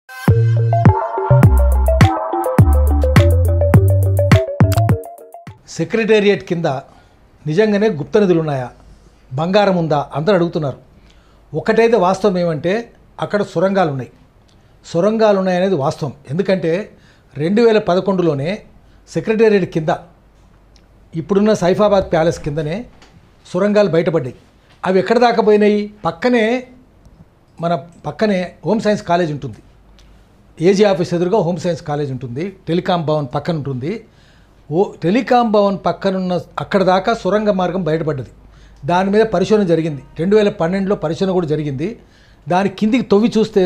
Secretariat కింద నిజంగానే గుప్త నిధులు ఉన్నాయా, బంగారం ఉందా అందరూ అడుగుతున్నారు. ఒకటైతే వాస్తవం ఏమంటే అక్కడ సొరంగాలు ఉన్నాయనేది వాస్తవం. ఎందుకంటే 2011లోనే సెక్రటేరియట్ కింద ఇప్పుడున్న సైఫాబాద్ ప్యాలెస్ కిందనే సొరంగాలు బయటపడ్డాయి. అవి ఎక్కడ దాకా పోయినాయి? పక్కనే హోమ్ సైన్స్ కాలేజ్ ఉంటుంది, ఏజీ ఆఫీస్ ఎదురుగా హోమ్ సైన్స్ కాలేజ్ ఉంటుంది, టెలికాం భవన్ పక్కన ఉంటుంది. టెలికాం భవన్ పక్కనున్న అక్కడ దాకా సొరంగ మార్గం బయటపడ్డది. దాని మీద పరిశోధన జరిగింది. 2012లో పరిశోధన కూడా జరిగింది. దాని కిందికి తవ్వి చూస్తే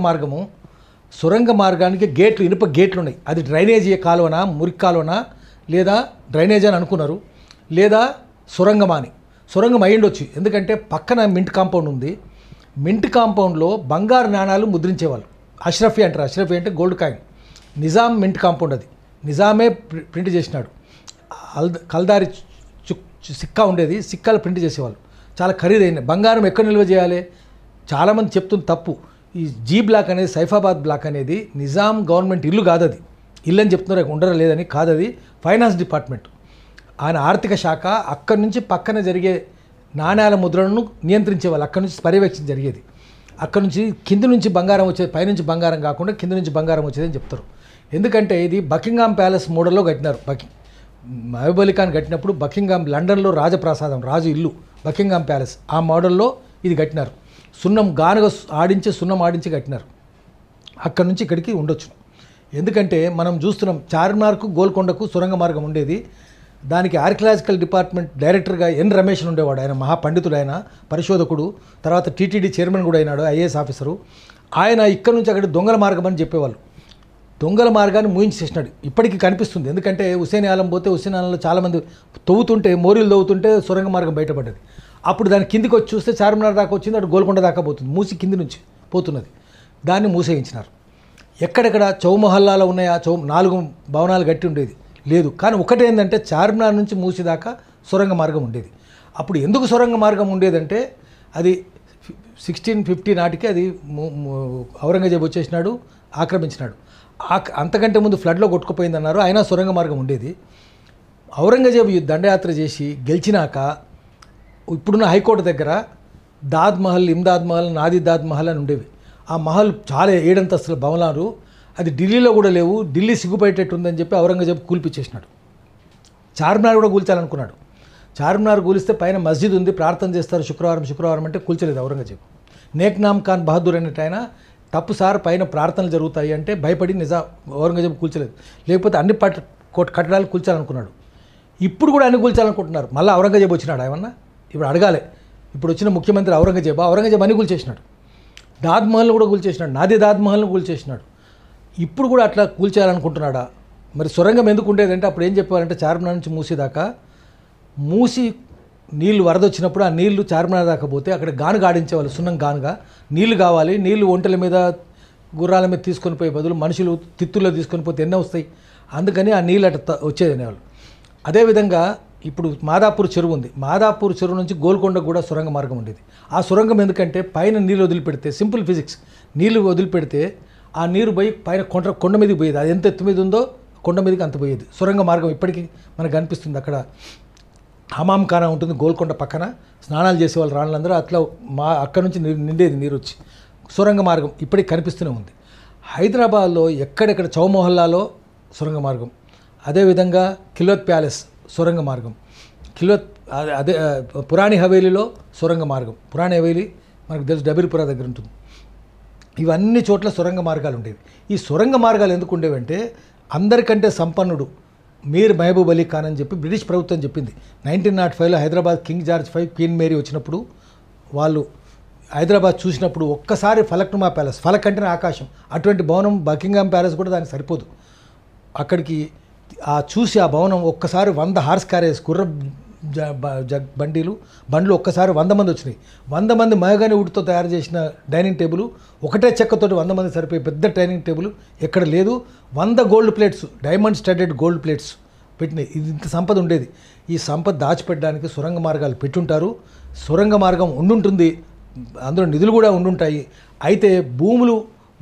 సొరంగ మార్గానికి గేట్లు, ఇనుప గేట్లు ఉన్నాయి. అది డ్రైనేజీ కాలువనా, మురికి కాలువనా, లేదా డ్రైనేజ్ అని అనుకున్నారు, లేదా సొరంగం అయ్యిండొచ్చు. ఎందుకంటే పక్కన మింట్ కాంపౌండ్ ఉంది. మింట్ కాంపౌండ్లో బంగారు నాణాలు ముద్రించేవాళ్ళు. అష్రఫీ అంటారు. అష్రఫీ అంటే gold coin. Nizam mint compound, అది నిజామే ప్రింట్ చేసినాడు. కల్దారి సిక్కా ఉండేది, సిక్కాలు ప్రింట్ చేసేవాళ్ళు. చాలా ఖరీదైన బంగారం ఎక్కడ నిల్వ చేయాలి? చాలామంది చెప్తుంది తప్పు. ఈ జీ బ్లాక్ అనేది, సైఫాబాద్ బ్లాక్ అనేది నిజాం గవర్నమెంట్ ఇల్లు కాదు. అది ఇల్లు అని చెప్తున్నారు, ఉండరా లేదని కాదు. అది ఫైనాన్స్ డిపార్ట్మెంట్, ఆయన ఆర్థిక శాఖ. అక్కడి నుంచి పక్కన జరిగే నాణ్యాల ముద్రలను నియంత్రించేవాళ్ళు. అక్కడి నుంచి పర్యవేక్షణ జరిగేది. అక్కడి నుంచి కింది నుంచి బంగారం వచ్చేది, పైనుంచి బంగారం కాకుండా కింది నుంచి బంగారం వచ్చేదని చెప్తారు. ఎందుకంటే ఇది బకింగ్హామ్ ప్యాలెస్ మోడల్లో కట్టినారు. మహబూబ్ అలీ ఖాన్ కట్టినప్పుడు బకింగ్హామ్, లండన్లో రాజప్రాసాదం, రాజు ఇల్లు బకింగ్హామ్ ప్యాలెస్, ఆ మోడల్లో ఇది కట్టినారు. సున్నం ఆడించి కట్టినారు. అక్కడి నుంచి ఇక్కడికి ఉండొచ్చు. ఎందుకంటే మనం చూస్తున్నాం, చార్మినార్కు గోల్కొండకు సొరంగ మార్గం ఉండేది. దానికి ఆర్కియలాజికల్ డిపార్ట్మెంట్ డైరెక్టర్గా ఎన్ రమేష్ ఉండేవాడు. ఆయన మహాపండితుడు, ఆయన పరిశోధకుడు, తర్వాత టీటీడీ చైర్మన్ కూడా అయినాడు, ఐఏఎస్ ఆఫీసరు. ఆయన ఇక్కడ నుంచి అక్కడ దొంగల మార్గం అని చెప్పేవాళ్ళు. దొంగల మార్గాన్ని మూయించేసినాడు. ఇప్పటికీ కనిపిస్తుంది. ఎందుకంటే హుసేన్ ఆలం పోతే హుసేన్ ఆలంలో చాలామంది మోరీలు తవ్వుతుంటే సొరంగ మార్గం బయటపడ్డది. అప్పుడు దాని కిందికి వచ్చి చూస్తే చార్మినార్ దాకా వచ్చింది, అటు గోల్కొండ దాకా పోతుంది. మూసి కింది నుంచి పోతున్నది. దాన్ని మూసేయించినారు. ఎక్కడెక్కడ చౌమహల్లాలో ఉన్నాయా? 4 భవనాలు గట్టి ఉండేది లేదు. కానీ ఒకటేందంటే చార్మినార్ నుంచి మూసి దాకా సొరంగ మార్గం ఉండేది. అప్పుడు ఎందుకు సొరంగ మార్గం ఉండేదంటే అది 1650 నాటికి అది ఔరంగజేబు వచ్చేసినాడు, ఆక్రమించినాడు. అంతకంటే ముందు ఫ్లడ్లో కొట్టుకుపోయిందన్నారు. అయినా సొరంగ మార్గం ఉండేది. ఔరంగజేబు దండయాత్ర చేసి గెలిచినాక ఇప్పుడున్న హైకోర్టు దగ్గర దాద్ మహల్, ఇమ్దాద్ మహల్, నాదిదాద్ మహల్ అని ఉండేవి. ఆ మహల్ చాలా 7 అంతస్తుల భవనాలు. అది ఢిల్లీలో కూడా లేవు. ఢిల్లీ సిగ్గుపడేటట్టు ఉందని చెప్పి ఔరంగజేబు కూల్పిచ్చేసినాడు. చార్మినార్ కూడా కూల్చాలనుకున్నాడు. చార్మినార్ కూలిస్తే పైన మస్జిద్ ఉంది, ప్రార్థన చేస్తారు శుక్రవారం అంటే కూల్చలేదు ఔరంగజేబు. నేక్నామ్ ఖాన్ బహదూర్ అనేట ఆయన, తప్పు సార్ పైన ప్రార్థనలు జరుగుతాయి అంటే భయపడి ఔరంగజేబు కూల్చలేదు. లేకపోతే అన్ని కట్టడాలు కూల్చాలనుకున్నాడు. ఇప్పుడు కూడా అన్ని కూల్చాలనుకుంటున్నారు. మళ్ళీ ఔరంగజేబు వచ్చినాడు. ఏమన్నా ఇప్పుడు అడగాలి. ఇప్పుడు వచ్చిన ముఖ్యమంత్రి ఔరంగజేబు అన్ని కూల్చేసినాడు. దాద్ మహల్ని కూడా కూల్చేసినాడు, దాద్ మహల్ని కూల్చేసినాడు. ఇప్పుడు కూడా అట్లా కూల్చేయాలనుకుంటున్నాడా? మరి సొరంగం ఎందుకు ఉండేదంటే అప్పుడు ఏం చెప్పాలంటే చార్మినార్ నుంచి మూసి నీళ్లు వరద వచ్చినప్పుడు ఆ నీళ్లు చార్మినార్ దాకా పోతే అక్కడ గానుగా ఆడించేవాళ్ళు. సున్నం గానుగా నీళ్లు కావాలి. నీళ్లు ఒంటెల మీద, గుర్రాల మీద తీసుకొని పోయే బదులు మనుషులు తిత్తుల్లో తీసుకొని పోతే ఎన్నో వస్తాయి. అందుకని ఆ నీళ్ళు అట్లా వచ్చేది అనేవాళ్ళు. అదేవిధంగా ఇప్పుడు మాదాపూర్ చెరువు ఉంది. మాదాపూర్ చెరువు నుంచి గోల్కొండకు కూడా సొరంగ మార్గం ఉండేది. ఆ సొరంగం ఎందుకంటే పైన నీళ్ళు వదిలిపెడితే, సింపుల్ ఫిజిక్స్, నీళ్లు వదిలిపెడితే ఆ నీరు పోయి పైన కొండ మీదకి పోయేది. అది ఎంత ఎత్తు మీద ఉందో కొండ మీదకి అంత పోయేది. సొరంగ మార్గం ఇప్పటికీ మనకు కనిపిస్తుంది. అక్కడ హమాం ఖానా ఉంటుంది గోల్కొండ పక్కన, స్నానాలు చేసేవాళ్ళు రాళ్ళందరూ. అట్లా అక్కడ నుంచి నిండేది నీరు వచ్చి. సొరంగ మార్గం ఇప్పటికి కనిపిస్తూనే ఉంది. హైదరాబాద్లో ఎక్కడెక్కడ చౌమొహల్లాలో సొరంగ మార్గం, అదేవిధంగా కిల్వత్ ప్యాలెస్ సొరంగ మార్గం, అదే పురాణి హవేలీలో సొరంగ మార్గం. పురాణి హవేలీ మనకు తెలుసు, డబీర్పురా దగ్గర ఉంటుంది. ఇవన్నీ చోట్ల సొరంగ మార్గాలు ఉండేవి. ఈ సొరంగ మార్గాలు ఎందుకు ఉండేవంటే అందరికంటే సంపన్నుడు మీర్ మహబూబ్ అలీ ఖాన్ అని చెప్పి బ్రిటిష్ ప్రభుత్వం చెప్పింది. 1905లో Hyderabad King George V, Queen Mary వచ్చినప్పుడు వాళ్ళు హైదరాబాద్ చూసినప్పుడు ఒక్కసారి ఫలక్నుమా ప్యాలెస్, ఫలక్ అంటేనే ఆకాశం, అటువంటి భవనం బకింగ్హామ్ ప్యాలెస్ కూడా దానికి సరిపోదు. అక్కడికి చూసి ఆ భవనం ఒక్కసారి 100 హార్స్ క్యారేజ్ గుర్ర బండ్లు ఒక్కసారి 100 మంది వచ్చినాయి. 100 మంది మహగాని వుడ్తో తయారు చేసిన డైనింగ్ టేబుల్, ఒకటే చెక్కతోటి 100 మంది సరిపోయే పెద్ద డైనింగ్ టేబుల్ ఎక్కడ లేదు. 100 gold plates, diamond studded gold plates పెట్టినాయి. ఇది ఇంత సంపద ఉండేది. ఈ సంపద దాచిపెట్టడానికి సొరంగ మార్గాలు పెట్టుంటారు. సొరంగ మార్గం ఉండుంటుంది, అందులో నిధులు కూడా ఉండుంటాయి. అయితే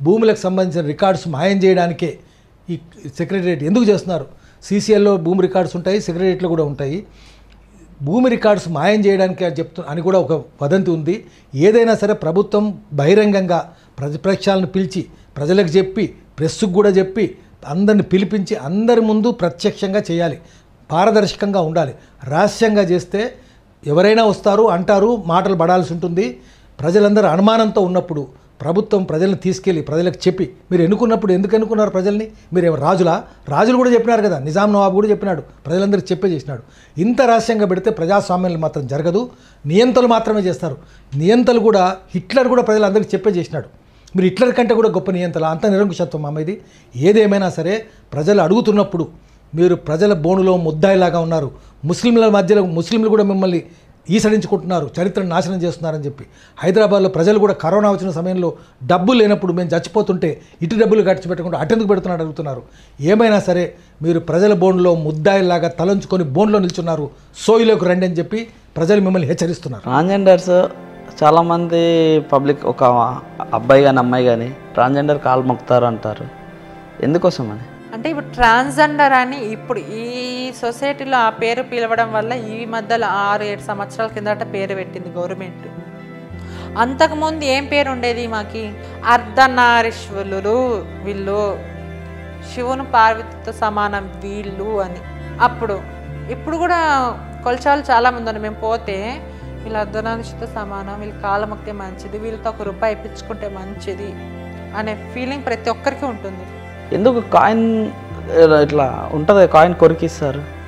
భూములకు సంబంధించిన రికార్డ్స్ మాయం చేయడానికే ఈ సెక్రటేరియట్ ఎందుకు చేస్తున్నారు? సీసీఎల్లో భూమి రికార్డ్స్ ఉంటాయి, సెక్రటేరియట్లో కూడా ఉంటాయి. భూమి రికార్డ్స్ మాయం చేయడానికి అని కూడా ఒక వదంతి ఉంది. ఏదైనా సరే ప్రభుత్వం బహిరంగంగా ప్రతిపక్షాలను పిలిచి ప్రజలకు చెప్పి ప్రెస్సుకు కూడా చెప్పి అందరిని పిలిపించి అందరి ముందు ప్రత్యక్షంగా చేయాలి, పారదర్శకంగా ఉండాలి. రహస్యంగా చేస్తే ఎవరైనా వస్తారు అంటారు, మాటలు పడాల్సి ఉంటుంది. ప్రజలందరూ అనుమానంతో ఉన్నప్పుడు ప్రభుత్వం ప్రజలను తీసుకెళ్ళి ప్రజలకు చెప్పి మీరు ఎన్నుకున్నప్పుడు ఎందుకు ఎన్నుకున్నారు ప్రజల్ని? మీరు రాజులు కూడా చెప్పినారు కదా, నిజాం నవాబు కూడా చెప్పినాడు, ప్రజలందరికీ చెప్పే చేసినాడు. ఇంత రహస్యంగా పెడితే ప్రజాస్వామ్యాలు మాత్రం జరగదు, నియంతలు మాత్రమే చేస్తారు. నియంతలు కూడా హిట్లర్ కూడా ప్రజలందరికీ చెప్పే చేసినాడు. మీరు హిట్లర్ కంటే కూడా గొప్ప నియంతలు, అంత నిరంకుశత్వం అమ్మేది. ఏదేమైనా సరే ప్రజలు అడుగుతున్నప్పుడు మీరు ప్రజల బోనులో ముద్దాయిలాగా ఉన్నారు, ముస్లింల మధ్యలో ముస్లింలు కూడా మిమ్మల్ని ఈసడించుకుంటున్నారు, చరిత్రను నాశనం చేస్తున్నారని చెప్పి హైదరాబాద్లో ప్రజలు కూడా కరోనా వచ్చిన సమయంలో డబ్బులు లేనప్పుడు మేము చచ్చిపోతుంటే ఇటు డబ్బులు ఖర్చు పెట్టకుండా అటెందుకు పెడుతున్నాడు అడుగుతున్నారు. ఏమైనా సరే మీరు ప్రజల బోన్లో ముద్దాయిలాగా తలంచుకొని బోన్లో నిల్చున్నారు, సోయిలోకి రండి అని చెప్పి ప్రజలు మిమ్మల్ని హెచ్చరిస్తున్నారు. ట్రాన్స్జెండర్స్ చాలామంది పబ్లిక్, ఒక అబ్బాయి కానీ అమ్మాయి కానీ ట్రాన్స్జెండర్ కాలు మొక్కుతారు అంటారు, ఎందుకోసం అని? అంటే ఇప్పుడు ట్రాన్స్జెండర్ అని ఇప్పుడు ఈ సొసైటీలో ఆ పేరు పిలవడం వల్ల ఈ మధ్యలో 6-7 సంవత్సరాల కిందట పేరు పెట్టింది గవర్నమెంట్. అంతకుముందు ఏం పేరు ఉండేది మాకి? అర్ధనారీశ్వరులు వీళ్ళు, శివుని పార్వతితో సమానం వీళ్ళు అని. ఇప్పుడు కూడా కొలచాలు చాలామంది ఉన్నారు. మేము పోతే వీళ్ళు అర్ధనారీశ్వరితో సమానం, వీళ్ళు కాళ్ళ మొక్కితే మంచిది, వీళ్ళతో ₹1 ఇప్పించుకుంటే మంచిది అనే ఫీలింగ్ ప్రతి ఒక్కరికి ఉంటుంది. ఎందుకు కాయిన్ ఇట్లా ఉంటుంది, కాయిన్ కొరికిస్తారు?